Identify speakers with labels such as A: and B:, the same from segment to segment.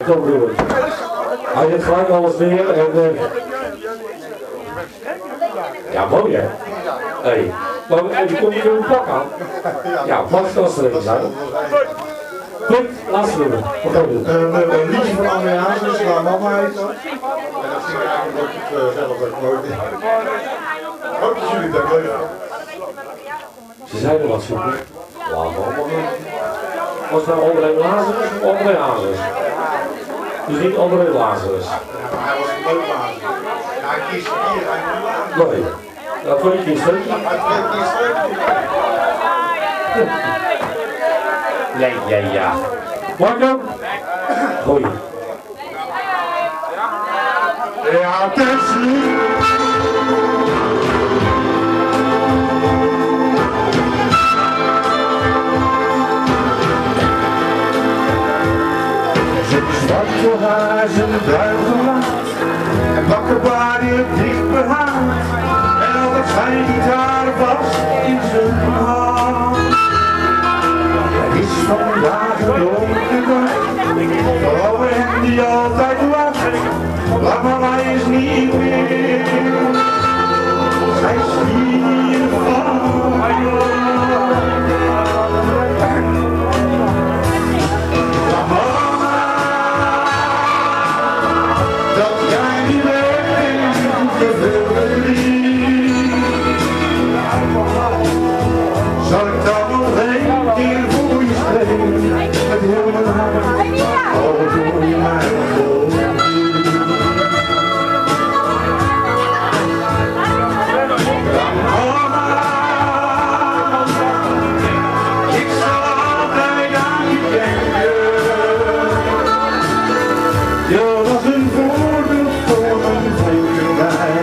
A: Hij heeft gelijk alles neer en... Ja, mooi hè? Hey. Maar die komt hier een pak aan. Ja, Max kan er even zijn. Goed, laatste nummer. Wat gaan we doen?
B: Een liedje van André Hazes, waar mama heet. En dat vind ik eigenlijk ook zelf ook leuk. Ik hoop dat jullie dat leuk vinden.
A: Ze zijn er wat zoeken. Laten we allemaal doen. Was nou André Lazarus of André Hazes? Dus niet André Lazarus.
B: Ja, maar hij was een leuk Hazes. Ja, hij kiest hier, hij moet laten.
A: Nee. Dat wil ik kiezen.
B: Hij kiest
A: Nee, ja. Marco? Goeie.
B: Ja, het is lief. Zwarte haar, zijn bruine lacht en bakkenbaarden dicht behaard en altijd zijn gitaar vast in zijn hand. Er is vandaag een donkere dag, vrouwen hen die altijd lachen, maar mama is niet meer. Zij stierf van zal ik dan nog een keer voor je spelen, met heel mijn hart, al doe je mij mama, ik zal altijd aan je denken. Je was een voorbeeld voor mijn volkerij.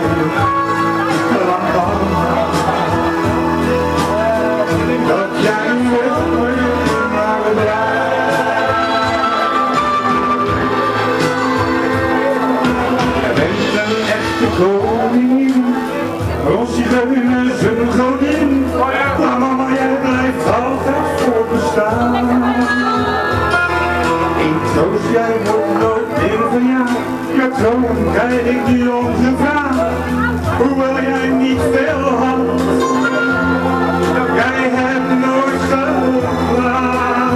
B: Dat jij met me naar de er bent een echte koningin, Rosie Geunen is een godin, maar mama jij blijft altijd voor bestaan. In troost jij wordt nooit meer van jou, je troon krijg ik niet ongevraagd, hoewel jij niet veel had. Jij hebt nooit gedaan.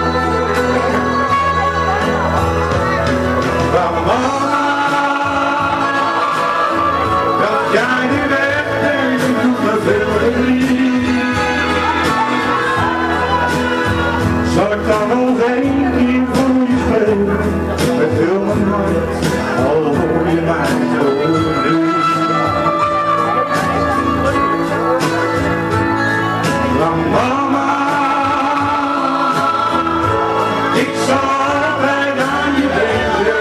B: Mama, dat jij nu weg bent, doet me veel verdriet. Zal ik dan nog één keer voor je spelen, met heel mijn hart, al hoor je mij zo niet. Mama, ik zal altijd aan je denken.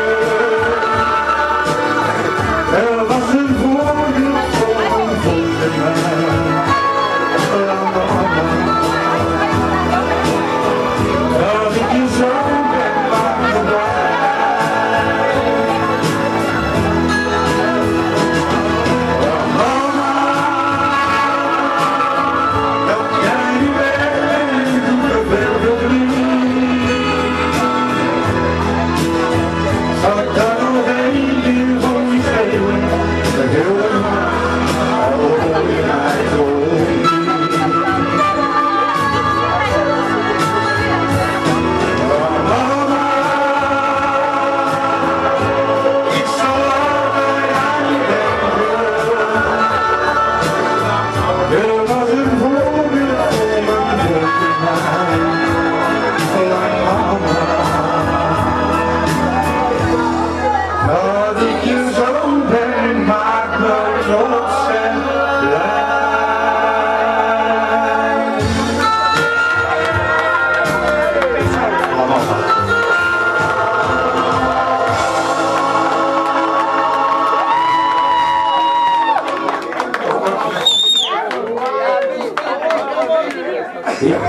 B: Er was een voorbeeld voor mij. Mama, dat ik je zo ben laten zal ik daar nog één keer voor je spelen, met heel mijn hart, al hoor je mij zo niet. Mama, ik zal altijd aan je denken. Er was een voorbeeld voor mijn volkerij, mama. Dat ik je zo ben, maakt me trots en blij.
A: Ja.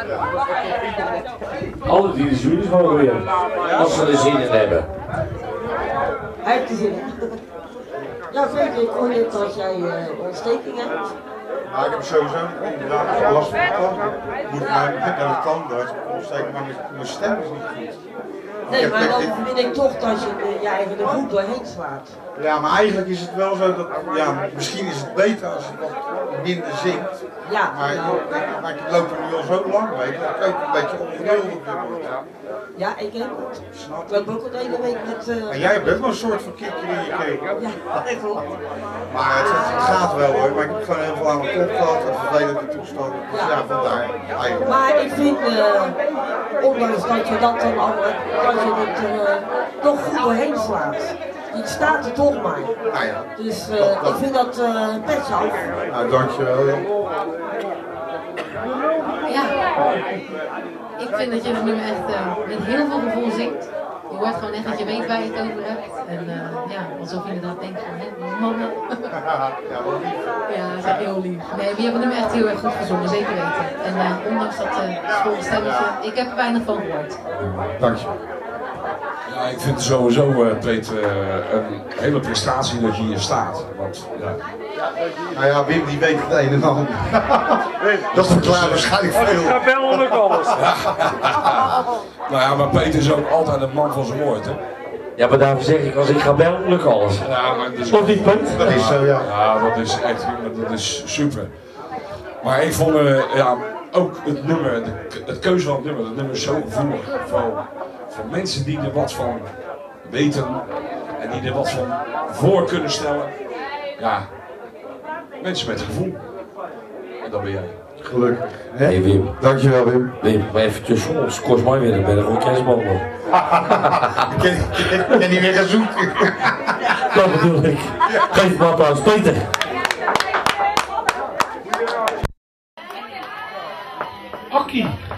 A: Alle die de jury's mogen weer, als ze er zin in hebben.
C: Hij heeft er zin in. Ja, Freek, ik hoor net als jij ontsteking hebt.
B: Nou, ik heb sowieso inderdaad last van de tanden. Moet ik naar de tandarts, ontsteking, maar mijn stem is niet goed.
C: Nee, maar dan vind ik toch dat je je eigen er goed doorheen slaat.
B: Ja, maar eigenlijk is het wel zo dat, ja, misschien is het beter als je wat minder zingt.
C: Ja,
B: maar ik loop er nu al zo lang mee, dat ik ook een beetje ongeduldig word.
C: ja, ik heb het. Ik loop ook al de hele week met...
B: Maar jij hebt ook wel een soort van kikker in je keel.
C: Ja, dat klopt.
B: Maar het gaat wel hoor, maar ik heb gewoon heel veel aan mijn kop gehad en vervelende toestanden. Dus ja, vandaar eigenlijk.
C: Maar ik vind, ondanks dat je dat dan al, dat je het toch goed doorheen slaat. Je staat er toch maar.
B: Nou ja,
C: Dus ik vind dat petje af.
B: nou dankjewel.
D: Ja, ik vind dat je het nummer echt met heel veel gevoel zingt. Je hoort gewoon echt dat je weet waar je het over hebt. En ja, alsof je inderdaad denkt van, hè, mannen.
B: Ja, wel lief.
D: Ja, dat is echt heel lief. Nee, maar je hebt het nummer echt heel erg goed gezongen, zeker weten. En ondanks dat schorre stemmetje, ik heb er weinig van gehoord.
B: Dankjewel.
E: Ja, ik vind het sowieso, Peet, een hele prestatie dat je hier staat. Want, ja.
B: Nou ja, Wim die weet het een en ander. Dat verklaart waarschijnlijk veel.
A: Ik ga bellen ook alles.
E: Nou ja, maar Peet is ook altijd een man van zijn woord, hè?
A: Ja, maar daarom zeg ik, als ik ga bellen, lukt alles.
E: Ja, maar dat is...
A: Klopt niet, Peet?
B: Dat is zo, ja.
E: Ja, dat is echt, dat is super. Maar ik vond ja, ook het nummer, het keuze van het nummer is zo gevoelig. Voor mensen die er wat van weten en die er wat van voor kunnen stellen. Ja, mensen met gevoel. En dat ben jij.
B: Gelukkig.
A: Hey Wim.
B: Dankjewel Wim.
A: Wim, maar even tussen ons. Kost mij weer, dan ben ik gewoon kerstboom.
B: Ik kan niet meer gaan zoeken.
A: Dat bedoel ik. Geef me applaus, Peter.
F: Akkie.